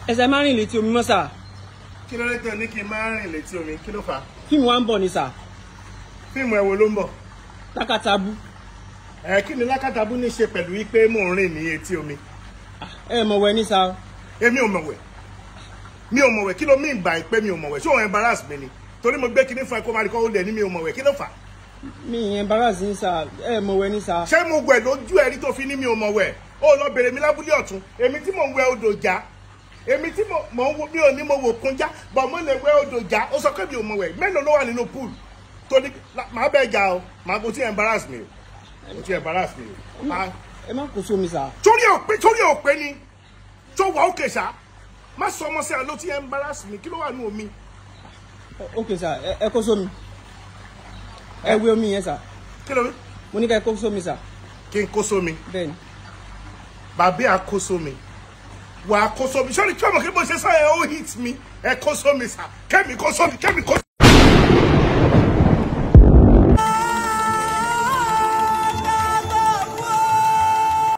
Ẹsẹ̀ máa rìn létí omi mọ́ sà. Kí ló dé tó ní kí n máa rìn létí omi? Kí ló fà á? Fíìmù wa ń bọ̀ ni sà. Fíìmù ẹ̀ wo ló ń bọ̀? Lákàtàbù. Kí ni Lákàtàbù ní ṣe pẹ̀lú wípé mò ń rìn ní etí omi? Ẹ mọ̀ wẹ̀ ní sà. Èmi ò mọ̀ wẹ̀. Mi ò mọ̀ wẹ̀. Kí ló mean by pé mi ò mọ̀ wẹ̀? Ṣé òun embarrass mi ni? Torí mo gbé kinní fún ẹ kó máa rí kó lẹ̀ ní mi ò mọ̀ wẹ̀. Kí ló fà á? Mi embarrass ní sà. Ẹ mọ̀ wẹ̀ ní sà. Ṣé mo wẹ̀ lójú ẹ̀rí tó fi ní mi ò mọ̀ wẹ̀? Ó lọ bèrè mi lábúlé ọ̀tún. Èmi tí mò ń wẹ̀ odò já. Èmi tí mo mi ò ní mo wò kún já. Bọ̀ mo lè wẹ̀ odò já. Ó sọ pé mi ò mọ̀ wẹ̀. Mélòó ló wà nínú pool? Torí màá bẹ́ẹ̀ jà o. Màá kò tí embarrass mi o. Kò tí embarrass mi o. Ẹ má kó sómi sà. Torí òpè ni. Tó wà òkè sá. Má sọ ọmọ sí àlọ́ tí embarrass mi. Kí ló wà nínú omi? Okay sà, ẹ kó sómi. Ẹ wé omi yẹn sà. Kí ló rí? Mo ní ká ẹ kó sómi sà. Kí n kó sómi? Bẹ́ẹ̀ni. Bàbá à kó sómi. Wà á kó sómi. Sọ́ni kí ọmọ kí mo ṣe sọ ẹ ó hit mi. Ẹ kó sómi sà. Kẹ́mi kó sómi.